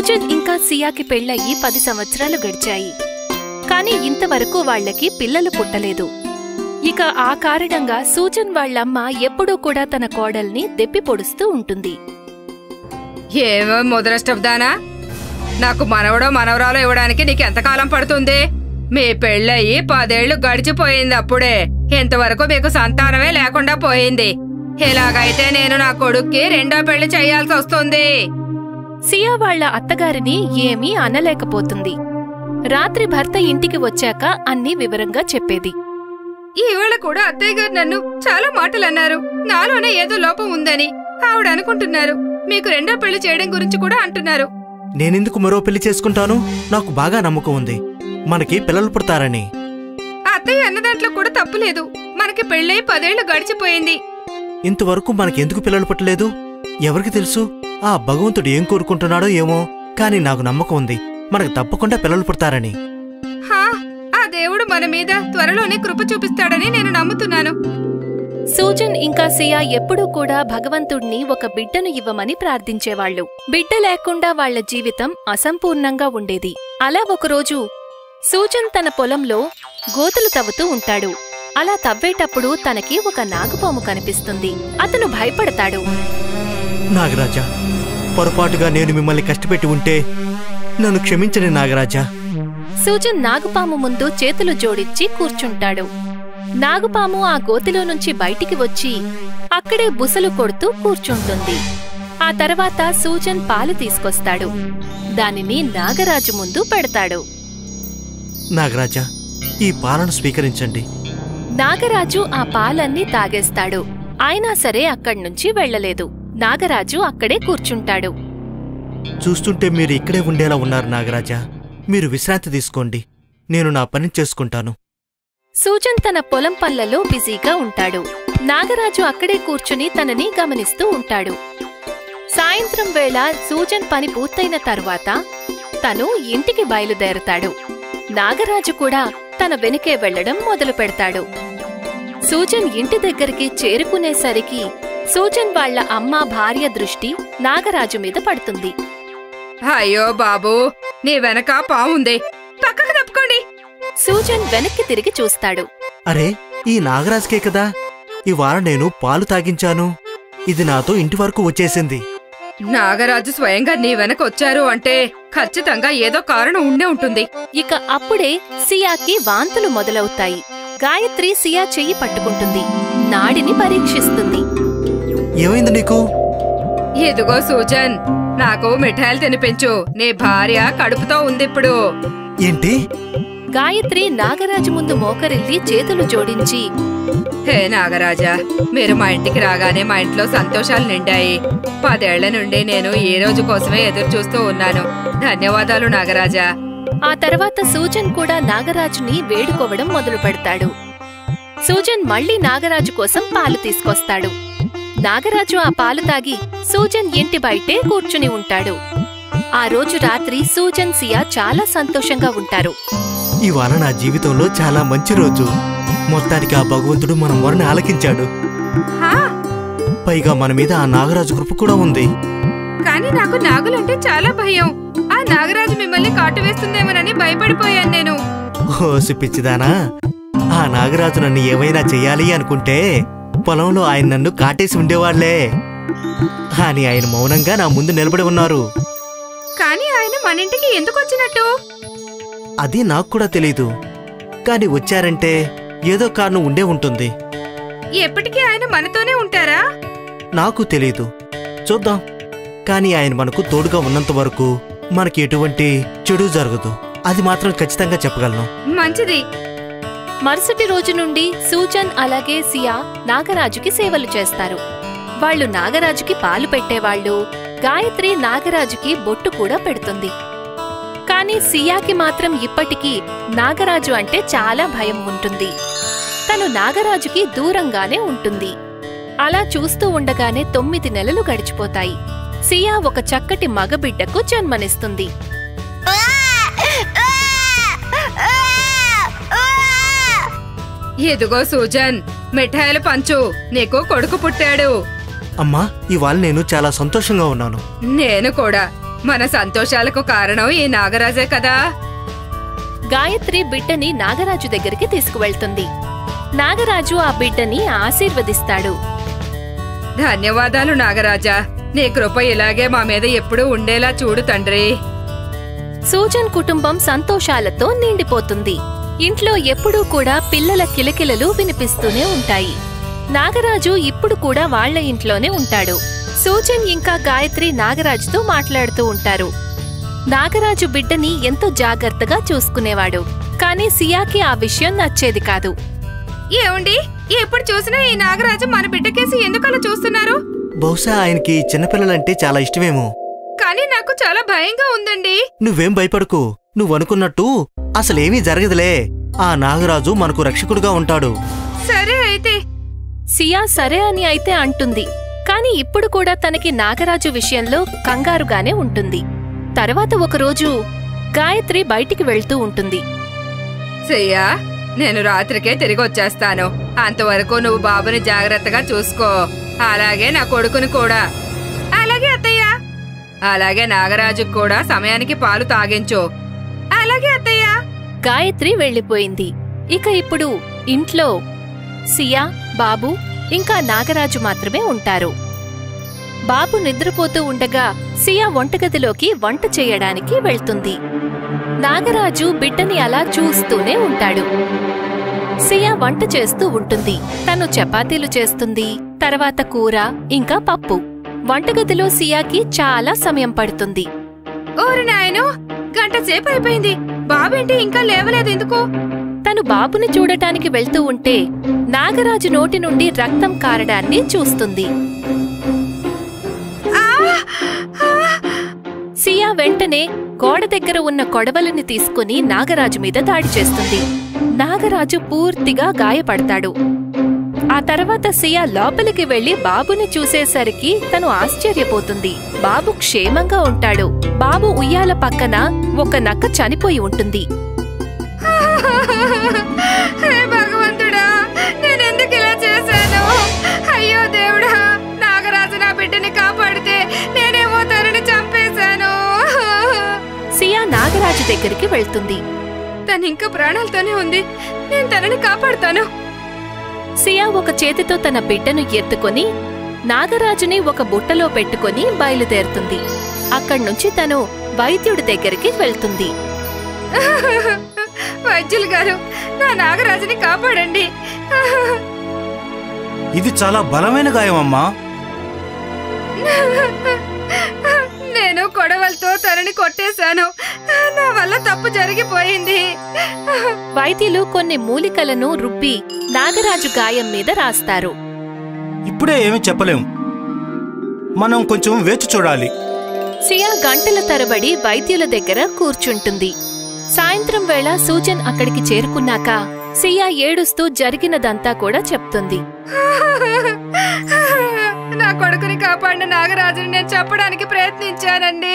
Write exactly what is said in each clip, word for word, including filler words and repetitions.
Susan ఇంకా సియాకి పెళ్లయ్యి పది సంవత్సరాలు గడిచాయి. కాని ఇంతవరకు వాళ్లకి పిల్లలు పుట్టలేదు. ఇక ఆ కారణంగా సూజన్ వాళ్లమ్మ ఎప్పుడూ కూడా తన కోడల్ని దెప్పి పొడుస్తూ ఉంటుంది. ఏమో ముదరష్టబ్దానా, నాకు మనవడో మనవరాలో ఇవ్వడానికి నీకెంతకాలం పడుతుంది? మీ పెళ్ళయి పదేళ్లు గడిచిపోయింది. అప్పుడే ఇంతవరకు మీకు సంతానమే లేకుండా పోయింది. ఇలాగైతే నేను నా కొడుక్కి రెండో పెళ్లి చెయ్యాల్సి వస్తుంది. సియా వాళ్ల అత్తగారిని ఏమీ అనలేకపోతుంది. రాత్రి భర్త ఇంటికి వచ్చాక అన్నీ వివరంగా చెప్పేది. ఈవేళ కూడా అత్తయ్య గారు నన్ను చాలా మాటలన్నారు. నాలోనే ఏదో లోపం ఉందని ఆవిడ అనుకుంటున్నారు. మీకు రెండో పెళ్లి చేయడం గురించి కూడా అంటున్నారు. నేనెందుకు మరో పెళ్లి చేసుకుంటాను? నాకు బాగా నమ్మకం ఉంది మనకి పిల్లలు పుడతారని. అత్తయ్య అన్న దాంట్లో కూడా తప్పులేదు. మనకి పెళ్ళై పదేళ్లు గడిచిపోయింది. ఇంతవరకు మనకెందుకు పిల్లలు పుట్టలేదు? ఎవరికి తెలుసు? ఆ భగవంతుడు ఏం కోరుకుంటున్నాడో ఏమో, కాని నాకు నమ్మకం ఉంది మనకు తప్పకుండా పిల్లలు పుడతారని. హా, ఆ దేవుడు మన మీద త్వరలోనే కృప చూపిస్తాడని నేను నమ్ముతున్నాను. సూజన్ ఇంకా సియా ఎప్పుడూ కూడా భగవంతుణ్ణి ఒక బిడ్డను ఇవ్వమని ప్రార్థించేవాళ్లు. బిడ్డ లేకుండా వాళ్ల జీవితం అసంపూర్ణంగా ఉండేది. అలా ఒకరోజు సూజన్ తన పొలంలో గోతులు తవ్వుతూ ఉంటాడు. అలా తవ్వేటప్పుడు తనకి ఒక నాగుపాము కనిపిస్తుంది. అతను భయపడతాడు. నాగరాజా, పొరపాటుగా నేను మిమ్మల్ని కష్టపెట్టి ఉంటే నన్ను క్షమించని నాగరాజా. సూజన్ నాగుపాము ముందు చేతులు జోడించి కూర్చుంటాడు. నాగుపాము ఆ గోతిలో నుంచి బయటికి వచ్చి అక్కడే బుసలు కొడుతూ కూర్చుంటుంది. ఆ తర్వాత సూజన్ పాలు తీసుకొస్తాడు. దానిని నాగరాజు ముందు పెడతాడు. నాగరాజా, ఈ పాలను స్వీకరించండి. నాగరాజు ఆ పాలన్నీ తాగేస్తాడు. అయినా సరే అక్కడ్నుంచి వెళ్లలేదు. నాగరాజు అక్కడే కూర్చుంటాడు. చూస్తుంటే మీరు ఇక్కడే ఉండేలా ఉన్నారు నాగరాజా. మీరు విశ్రాంతి తీసుకోండి, నేను నా పని చేసుకుంటాను. సూజన్ తన పొలం పనులలో బిజీగా ఉంటాడు. నాగరాజు అక్కడే కూర్చుని తనని గమనిస్తూ ఉంటాడు. సాయంత్రం వేళ సూజన్ పని పూర్తయిన తరువాత తను ఇంటికి బయలుదేరతాడు. నాగరాజు కూడా తన వెనుకే వెళ్లడం మొదలు పెడతాడు. సూజన్ ఇంటి దగ్గరికి చేరుకునేసరికి సూజన్ వాళ్ల అమ్మ భార్య దృష్టి నాగరాజు మీద పడుతుంది. అయ్యో బాబూ, నీ వెనక పావుంది, పక్కకు తప్పుకోండి. సూజన్ వెనక్కి తిరిగి చూస్తాడు. అరే, ఈ నాగరాజుకే కదా ఇవాళ నేను పాలు తాగించాను. ఇది నాతో ఇంటి వరకు వచ్చేసింది. నాగరాజు స్వయంగా నీ వెనకొచ్చారు అంటే ఖచ్చితంగా ఏదో కారణం ఉండే ఉంటుంది. ఇక అప్పుడే సియాకి వాంతులు మొదలవుతాయి. గాయత్రి సియా చెయ్యి పట్టుకుంటుంది. నాడిని పరీక్షిస్తుంది. ఏమైంది నీకు? ఇదిగో సూజన్, నాకు మిఠాయిలు తినిపించు. నీ భార్య కడుపుతో ఉందిప్పుడు. ఏంటి? గాయత్రి నాగరాజు ముందు మోకరిల్లి చేతులు జోడించి, హే నాగరాజా, మీరు మా ఇంటికి రాగానే మా ఇంట్లో సంతోషాలు నిండాయి. పదేళ్ల నుండి నేను ఈ రోజు కోసమే ఎదురు చూస్తూ ఉన్నాను. ధన్యవాదాలు నాగరాజా. ఆ తర్వాత సూజన్ కూడా నాగరాజుని వేడుకోవడం మొదలు పెడతాడు. సూజన్ మళ్లీ నాగరాజు కోసం పాలు తీసుకొస్తాడు. నాగరాజు ఆ పాలు తాగి సూజన్ ఇంటి బయటే కూర్చుని ఉంటాడు. ఆ రోజు రాత్రి సూజన్ సియా చాలా సంతోషంగా ఉంటారు. ఇవాళ నా జీవితంలో చాలా మంచి రోజు. మొత్తానికి ఆ భగవంతుడు మన మొరని ఆలకించాడు. పైగా మన మీద ఆ నాగరాజు కృప కూడా ఉంది. కానీ నాకు నాగులంటే చాలా భయం. ఆ నాగరాజు మిమ్మల్ని కాటు వేస్తుందేమోనని భయపడిపోయాను నేను. ఓసి పిచ్చిదానా, ఆ నాగరాజు నన్ను ఏమైనా చెయ్యాలి అనుకుంటే పొలంలో ఆయన నన్ను కాటేసి ఉండేవాళ్లే. కానీ ఆయన మౌనంగా నా ముందు నిలబడి ఉన్నారు. కానీ ఆయన మన ఇంటికి ఎందుకు వచ్చినట్టు? అది నాకు కూడా తెలీదు. కాని వచ్చారంటే ఏదో కారణం ఉండే ఉంటుంది. ఎప్పటికీ ఆయన మనతోనే ఉంటారా? నాకు తెలీదు, చూద్దాం. కాని ఆయన మనకు తోడుగా ఉన్నంత వరకు మనకి ఎటువంటి చెడు జరగదు, అది మాత్రం ఖచ్చితంగా చెప్పగలను. మంచిది. మరుసటి రోజు నుండి సూజన్ అలాగే సియా నాగరాజుకి సేవలు చేస్తారు. వాళ్లు నాగరాజుకి పాలు పెట్టేవాళ్లు. గాయత్రి నాగరాజుకి బొట్టు కూడా పెడుతుంది. కాని సియాకి మాత్రం ఇప్పటికీ నాగరాజు అంటే చాలా భయం ఉంటుంది. తను నాగరాజుకి దూరంగానే ఉంటుంది. అలా చూస్తూ ఉండగానే తొమ్మిది నెలలు గడిచిపోతాయి. సియా ఒక చక్కటి మగబిడ్డకు జన్మనిస్తుంది. ఇదిగో సూజన్, మిఠాయిలు పంచు, నీకు కొడుకు పుట్టాడు. అమ్మా, ఇవాళ నేను చాలా సంతోషంగా ఉన్నాను. నేను కూడా. మన సంతోషాలకు కారణం ఈ నాగరాజే కదా. గాయత్రి బిడ్డని నాగరాజు దగ్గరికి తీసుకువెళ్తుంది. నాగరాజు ఆ బిడ్డని ఆశీర్వదిస్తాడు. ధన్యవాదాలు నాగరాజా, నీ కృప ఇలాగే మా మీద ఎప్పుడూ ఉండేలా చూడు తండ్రి. సూజన్ కుటుంబం సంతోషాలతో నిండిపోతుంది. ఇంట్లో ఎప్పుడూ కూడా పిల్లల కిలకిలలు వినిపిస్తూనే ఉంటాయి. నాగరాజు ఇప్పుడు కూడా వాళ్ల ఇంట్లోనే ఉంటాడు. సూజన్ ఇంకా గాయత్రి నాగరాజుతో మాట్లాడుతూ ఉంటారు. నాగరాజు బిడ్డని ఎంతో జాగ్రత్తగా చూసుకునేవాడు. కాని సియాకి ఆ విషయం నచ్చేది కాదు. ఏమండి, ఎప్పుడు చూసినా ఈ నాగరాజు మన బిడ్డకేసి ఎందుకలా చూస్తున్నారు? బహుశా ఆయనకి చిన్నపిల్లలంటే చాలా ఇష్టమేమో. కానీ నాకు చాలా భయంగా ఉందండి. నువ్వేం భయపడకు, నువ్వనుకున్నట్టు అసలేమీ జరగదులే. ఆ నాగరాజు మనకు రక్షకుడుగా ఉంటాడు. సరే అయితే. సియా సరే అని అయితే అంటుంది. కాని ఇప్పుడు కూడా తనకి నాగరాజు విషయంలో కంగారుగానే ఉంటుంది. తర్వాత ఒకరోజు గాయత్రి బయటికి వెళ్తూ ఉంటుంది. సియా, నేను రాత్రికే తిరిగి వచ్చేస్తాను. అంతవరకు నువ్వు బాబుని జాగ్రత్తగా చూసుకో. అలాగే నా కొడుకుని కూడా. అలాగే అత్తయ్య. అలాగే నాగరాజుకు కూడా సమయానికి పాలు తాగించు. అలాగే అత్తయ్య. గాయత్రి వెళ్లిపోయింది. ఇక ఇప్పుడు ఇంట్లో సియా, బాబు ఇంకా నాగరాజు మాత్రమే ఉంటారు. బాబు నిద్రపోతూ ఉండగా సియా వంటగదిలోకి వంట చేయడానికి వెళ్తుంది. నాగరాజు బిడ్డని అలా చూస్తూనే ఉంటాడు. సియా వంట చేస్తూ ఉంటుంది. తను చపాతీలు చేస్తుంది, తర్వాత కూర ఇంకా పప్పు. వంటగదిలో సియాకి చాలా సమయం పడుతుంది. ఓరి నాయనో, గంట సేపు అయిపోయింది. బాబేంటి ఇంకా లేవలేదు ఎందుకు? తను బాబుని చూడటానికి వెళ్తూ ఉంటే నాగరాజు నోటి నుండి రక్తం కారడాన్ని చూస్తుంది. సియా వెంటనే గోడ దగ్గర ఉన్న కొడవలిని తీసుకుని నాగరాజు మీద దాడి చేస్తుంది. నాగరాజు పూర్తిగా గాయపడతాడు. ఆ తర్వాత సియా లోపలికి వెళ్లి బాబుని చూసేసరికి తను ఆశ్చర్యపోతుంది. బాబు క్షేమంగా ఉంటాడు. బాబు ఉయ్యాల పక్కన ఒక నక్క చనిపోయి ఉంటుంది. భగవంతుడా, నేనెందుకు ఇలా చేశాను? అయ్యో దేవుడా, నాగరాజు నా బిడ్డని కాపాడితే నేనేమో తనని చంపేశాను. సియా నాగరాజు దగ్గరికి వెళ్తుంది. తనింకా ప్రాణాలతోనే ఉంది. నేను తనని కాపాడుతాను. సియా ఒక చేతితో తన బిడ్డను ఎత్తుకొని నాగరాజుని ఒక బుట్టలో పెట్టుకుని బయలుదేరుతుంది. అక్కడ్నుంచి తను వైద్యుడి దగ్గరికి వెళ్తుంది. వైద్యులు గారు, నా నాగరాజుని కాపాడండి. ఇది చాలా బలమైన గాయమమ్మా. నేను కొడవలతో తనని కొట్టేశాను. నా వల్ల తప్పు జరిగిపోయింది. వైద్యులు కొన్ని మూలికలను రుబ్బి నాగరాజు గాయం మీద రాస్తారు. ఇప్పుడే ఏమీ చెప్పలేం, మనం కొంచెం వేచి చూడాలి. సియా గంటల తరబడి వైద్యుల దగ్గర కూర్చుంటుంది. సాయంత్రం వేళ సూజన్ అక్కడికి చేరుకున్నాక సియా ఏడుస్తూ జరిగినదంతా కూడా చెప్తుంది. నా కొడుకుని కాపాడిన నాగరాజుని నేను చెప్పడానికి ప్రయత్నించానండి.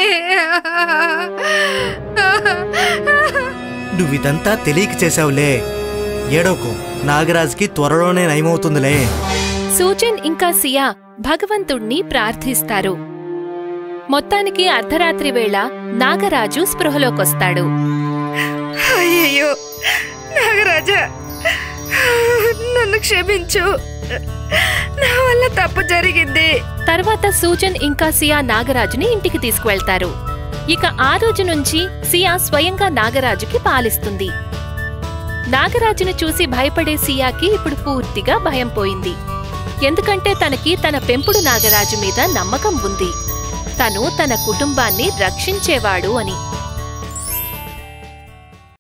నువ్విదంతా తెలియక చేశావులే. ఏడోకు, నాగరాజుకి త్వరలోనే నయమవుతుందిలే. సూజన్ ఇంకా సియా భగవంతుణ్ణి ప్రార్థిస్తారు. మొత్తానికి అర్ధరాత్రి వేళ నాగరాజు స్పృహలోకొస్తాడు. అయ్యయ్యో నాగరాజా, నన్ను క్షమించు. నా వల్ల తప్పు జరిగింది. తర్వాత సూజన్ ఇంకా సియా నాగరాజుని ఇంటికి తీసుకువెళ్తారు. ఇక ఆ రోజు నుంచి సియా స్వయంగా నాగరాజుకి పాలిస్తుంది. నాగరాజును చూసి భయపడే సియాకి ఇప్పుడు పూర్తిగా భయం పోయింది. ఎందుకంటే తనకి తన పెంపుడు నాగరాజు మీద నమ్మకం ఉంది. తను తన కుటుంబాన్ని రక్షించేవాడు అని.